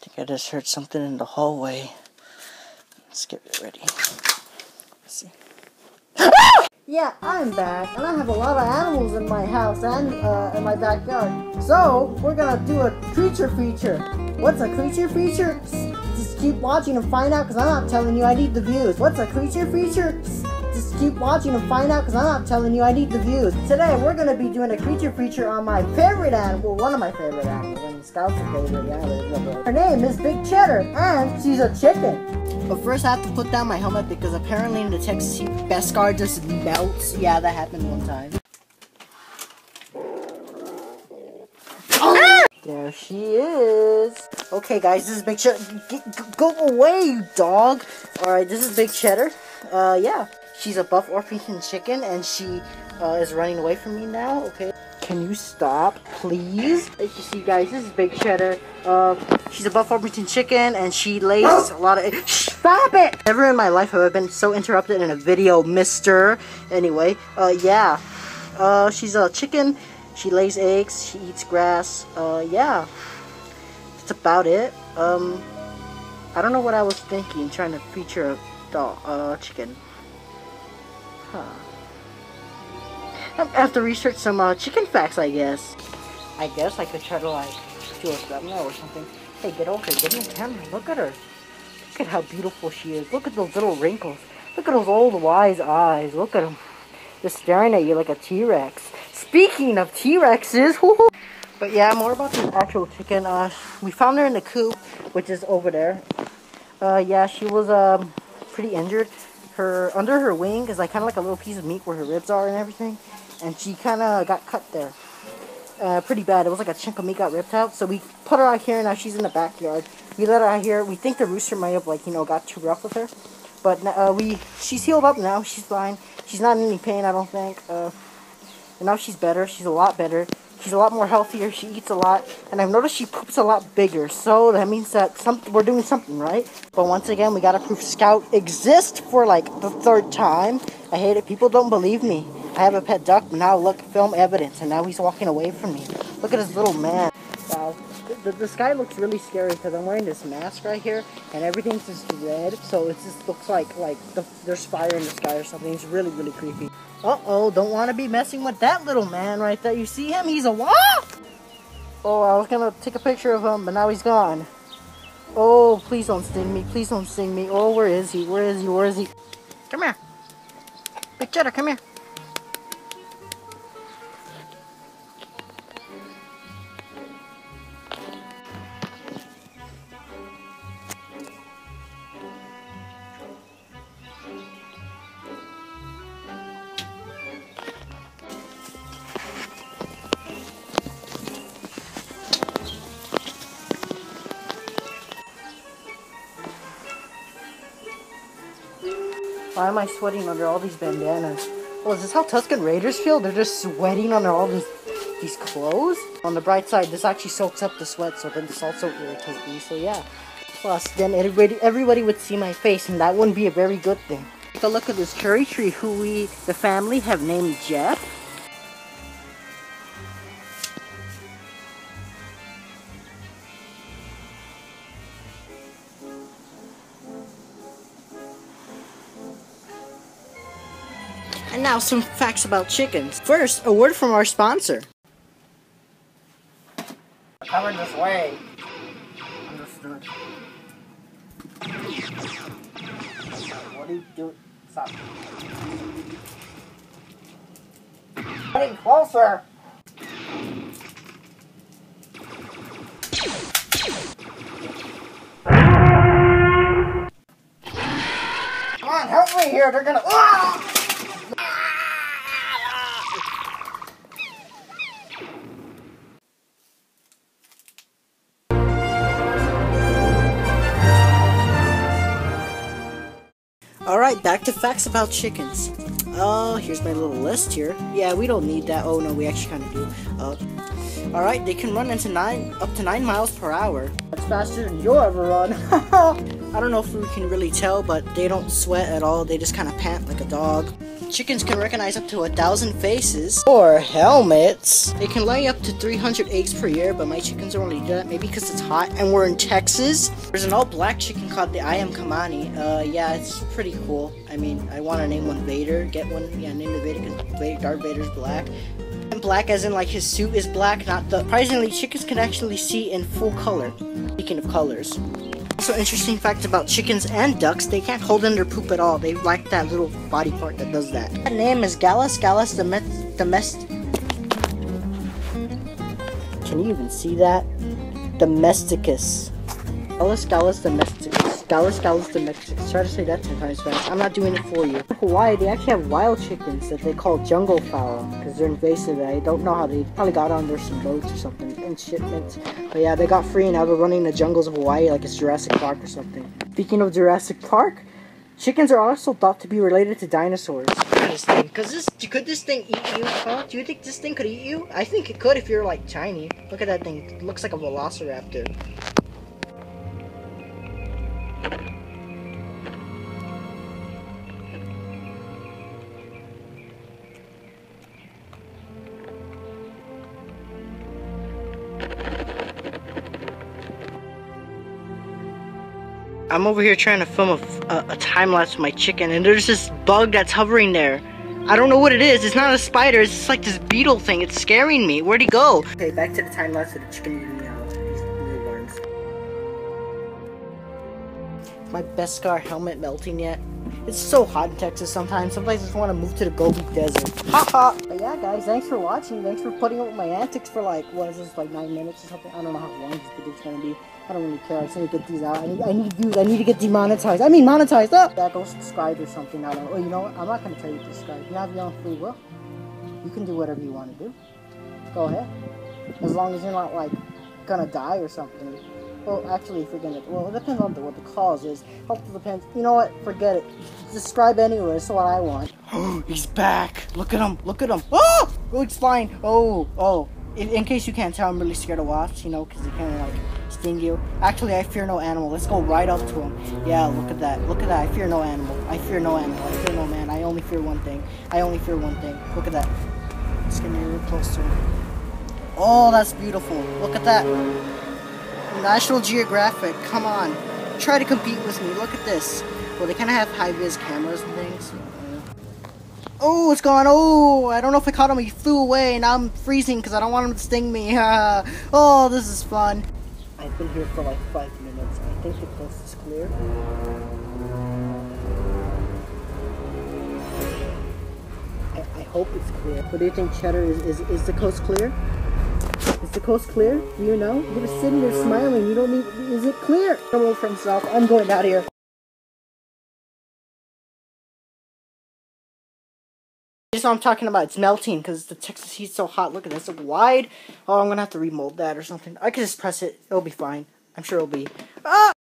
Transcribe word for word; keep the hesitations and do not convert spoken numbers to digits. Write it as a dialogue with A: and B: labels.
A: think I just heard something in the hallway. Let's get ready. Let's see.
B: Yeah, I'm back, and I have a lot of animals in my house and uh, in my backyard. So, we're gonna do a creature feature. What's a creature feature? Just keep watching and find out, because I'm not telling you, I need the views. What's a creature feature? Just keep watching and find out, because I'm not telling you, I need the views. Today, we're gonna be doing a creature feature on my favorite animal, one of my favorite animals, and Scout's a favorite animal. Her name is Big Cheddar, and she's a chicken. But first I have to put down my helmet because apparently in the Texas Beskar just melts. Yeah, that happened one time. Ah! There she is. Okay guys, this is Big Cheddar. Get, go away, you dog. Alright, this is Big Cheddar. Uh, yeah. She's a buff Orpington chicken and she uh, is running away from me now, okay? Can you stop, please? As you see guys, this is Big Cheddar. Uh, she's a buff Orpington chicken and she lays a lot of- Shh, stop it! Never in my life have I been so interrupted in a video, mister. Anyway, uh, yeah. Uh, she's a chicken. She lays eggs. She eats grass. Uh, yeah. That's about it. Um, I don't know what I was thinking trying to feature a dog, uh, chicken. Huh. I have to research some uh, chicken facts, I guess. I guess I could try to like do a thumbnail or something. Hey, get over here, get in the camera. Look at her. Look at how beautiful she is. Look at those little wrinkles. Look at those old wise eyes. Look at them. Just staring at you like a T-Rex. Speaking of T-Rexes, but yeah, more about the actual chicken. Uh, we found her in the coop, which is over there. Uh, yeah, she was um pretty injured. Her under her wing is like kind of like a little piece of meat where her ribs are and everything, and she kind of got cut there. Uh, pretty bad. It was like a chunk of meat got ripped out. So we put her out here, and now she's in the backyard. We let her out here. We think the rooster might have like you know got too rough with her, but uh, we she's healed up now. She's fine. She's not in any pain, I don't think. Uh, and now she's better. She's a lot better. She's a lot more healthier. She eats a lot, and I've noticed she poops a lot bigger. So that means that some we're doing something right. But once again, we gotta prove Scout exists for like the third time. I hate it. People don't believe me. I have a pet duck, but now look, film evidence, and now he's walking away from me. Look at this little man. Wow. The, the sky looks really scary because I'm wearing this mask right here, and everything's just red, so it just looks like like the, there's fire in the sky or something. It's really, really creepy. Uh-oh, don't want to be messing with that little man right there. You see him? He's a what? Oh, I was going to take a picture of him, but now he's gone. Oh, please don't sting me. Please don't sting me. Oh, where is he? Where is he? Where is he? Come here. Big Cheddar, come here. Why am I sweating under all these bandanas? Oh, is this how Tuscan Raiders feel? They're just sweating under all these these clothes? On the bright side, this actually soaks up the sweat, so then this also irritates me, so yeah. Plus, then everybody, everybody would see my face, and that wouldn't be a very good thing. Take a look at this cherry tree, who we, the family, have named Jeff. And now some facts about chickens. First, a word from our sponsor. Coming this way. Understood. What are you doing? Stop. Getting closer. Come on, help me here. They're gonna. Ah! Alright, back to facts about chickens. Oh, here's my little list here. Yeah, we don't need that. Oh no, we actually kind of do. Uh, Alright, they can run into nine, up to nine miles per hour. That's faster than you'll ever run. I don't know if we can really tell, but they don't sweat at all. They just kind of pant like a dog. Chickens can recognize up to a thousand faces or helmets. They can lay up to three hundred eggs per year, but my chickens don't really do that. Maybe because it's hot and we're in Texas. There's an all-black chicken called the I Am Kamani. Uh, yeah, it's pretty cool. I mean, I want to name one Vader. Get one, yeah, name the Vader because Darth Vader's black. And black as in like his suit is black, not the... Surprisingly, chickens can actually see in full color. Speaking of colors. Also, interesting fact about chickens and ducks, they can't hold in their poop at all. They lack that little body part that does that. That name is Gallus, Gallus domestic. Can you even see that? Domesticus. Gallus, Gallus domesticus. Gallus, Gallus domesticus. Try to say that ten times fast. I'm not doing it for you. In Hawaii, they actually have wild chickens that they call jungle fowl because they're invasive. I don't know how they probably got on there some boats or something in shipments. But yeah, they got free and now they're running in the jungles of Hawaii like it's Jurassic Park or something. Speaking of Jurassic Park, chickens are also thought to be related to dinosaurs. This thing, cause this could this thing eat you? Huh? Do you think this thing could eat you? I think it could if you're like tiny. Look at that thing. It looks like a velociraptor. I'm over here trying to film a, a, a time lapse of my chicken, and there's this bug that's hovering there. I don't know what it is. It's not a spider. It's just like this beetle thing. It's scaring me. Where'd he go? Okay, back to the time lapse of the chicken eating out. These new worms. My Beskar helmet melting yet? It's so hot in Texas sometimes. Sometimes I just want to move to the Gobi Desert. Ha ha! But yeah, guys, thanks for watching. Thanks for putting up with my antics for like, what is this, like nine minutes or something? I don't know how long this video's gonna be. I don't really care. I just need to get these out. I need, I need views. I need to get demonetized. I mean, monetized up. Yeah, go subscribe or something. I don't know. Oh, you know what? I'm not gonna tell you to subscribe. You have your own free will. You can do whatever you want to do. Go ahead. As long as you're not like gonna die or something. Well, actually, if you're gonna, well, it depends on the, what the cause is. Hopefully, depends. You know what? Forget it. Subscribe anyway. That's what I want. Oh, he's back. Look at him. Look at him. Oh, oh, it's fine. Oh, oh. In, in case you can't tell, I'm really scared of wasps. You know, because they kind of like sting you. Actually, I fear no animal. Let's go right up to him. Yeah, look at that. Look at that. I fear no animal. I fear no animal. I fear no man. I only fear one thing. I only fear one thing. Look at that. Let's get real close to him. Oh, that's beautiful. Look at that. National Geographic. Come on. Try to compete with me. Look at this. Well, they kind of have high-vis cameras and things. Oh, it's gone. Oh, I don't know if I caught him. He flew away. Now I'm freezing because I don't want him to sting me. Oh, this is fun. I've been here for like five minutes. I think the coast is clear. I, I hope it's clear. What do you think, Cheddar? Is, is, is the coast clear? Is the coast clear? Do you know? You're just sitting there smiling. You don't need... Is it clear? Hello from South. I'm going out of here. That's what I'm talking about. It's melting because the Texas heat's so hot. Look at this. Look wide. Oh, I'm going to have to remold that or something. I can just press it. It'll be fine. I'm sure it'll be. Ah!